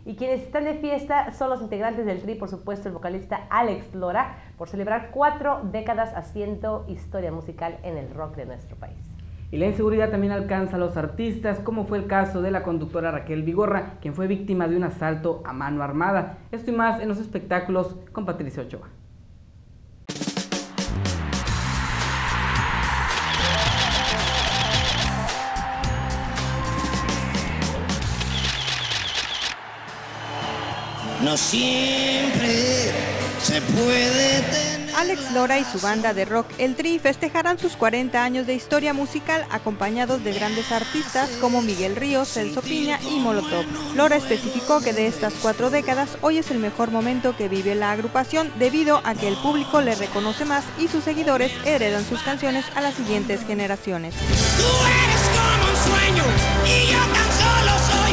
Y quienes están de fiesta son los integrantes del Tri, por supuesto el vocalista Alex Lora, por celebrar 4 décadas haciendo historia musical en el rock de nuestro país. Y la inseguridad también alcanza a los artistas, como fue el caso de la conductora Raquel Vigorra, quien fue víctima de un asalto a mano armada. Esto y más en los espectáculos con Patricia Ochoa. No siempre se puede tener. Alex Lora y su banda de rock El Tri festejarán sus 40 años de historia musical acompañados de grandes artistas como Miguel Ríos, Celso Piña y Molotov. Lora especificó que de estas 4 décadas hoy es el mejor momento que vive la agrupación debido a que el público le reconoce más y sus seguidores heredan sus canciones a las siguientes generaciones. Tú eres como un sueño y yo tan solo soy.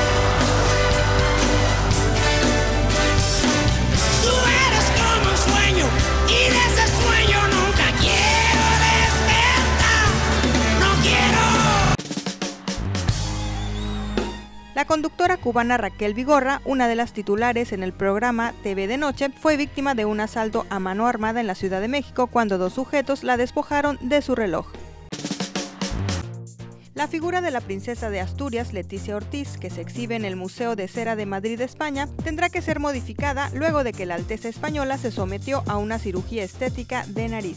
Tú eres como un sueño y de ese sueño nunca quiero despertar. No quiero. La conductora cubana Raquel Vigorra, una de las titulares en el programa TV de Noche, fue víctima de un asalto a mano armada en la Ciudad de México cuando 2 sujetos la despojaron de su reloj. La figura de la princesa de Asturias, Leticia Ortiz, que se exhibe en el Museo de Cera de Madrid, España, tendrá que ser modificada luego de que la Alteza Española se sometió a una cirugía estética de nariz.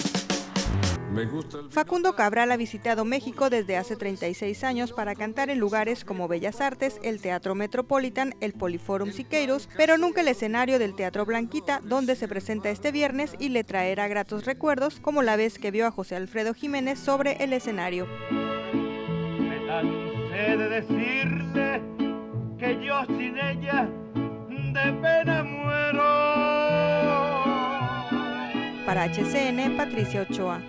Facundo Cabral ha visitado México desde hace 36 años para cantar en lugares como Bellas Artes, el Teatro Metropolitan, el Poliforum Siqueiros, pero nunca el escenario del Teatro Blanquita, donde se presenta este viernes y le traerá gratos recuerdos, como la vez que vio a José Alfredo Jiménez sobre el escenario. Cansé de decirle que yo sin ella de pena muero. Para HCN, Patricia Ochoa.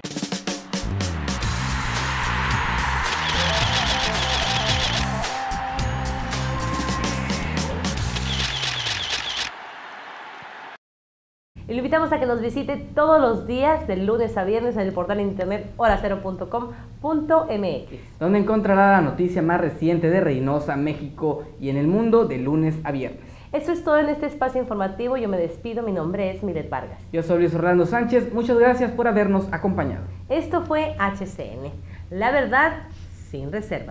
Y lo invitamos a que nos visite todos los días, de lunes a viernes, en el portal internet horacero.com.mx, donde encontrará la noticia más reciente de Reynosa, México y en el mundo de lunes a viernes. Eso es todo en este espacio informativo. Yo me despido. Mi nombre es Milet Vargas. Yo soy Luis Orlando Sánchez. Muchas gracias por habernos acompañado. Esto fue HCN, la verdad sin reservas.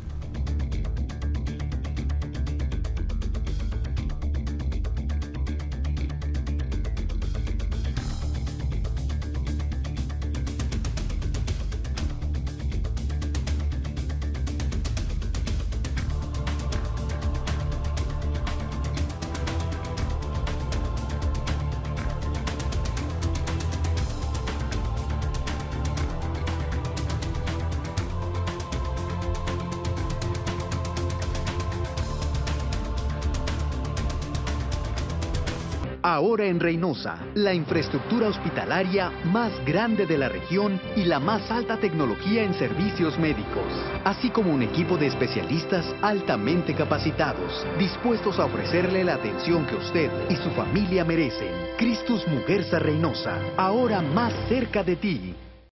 Ahora en Reynosa, la infraestructura hospitalaria más grande de la región y la más alta tecnología en servicios médicos, así como un equipo de especialistas altamente capacitados, dispuestos a ofrecerle la atención que usted y su familia merecen. Cristus Mujerza Reynosa, ahora más cerca de ti.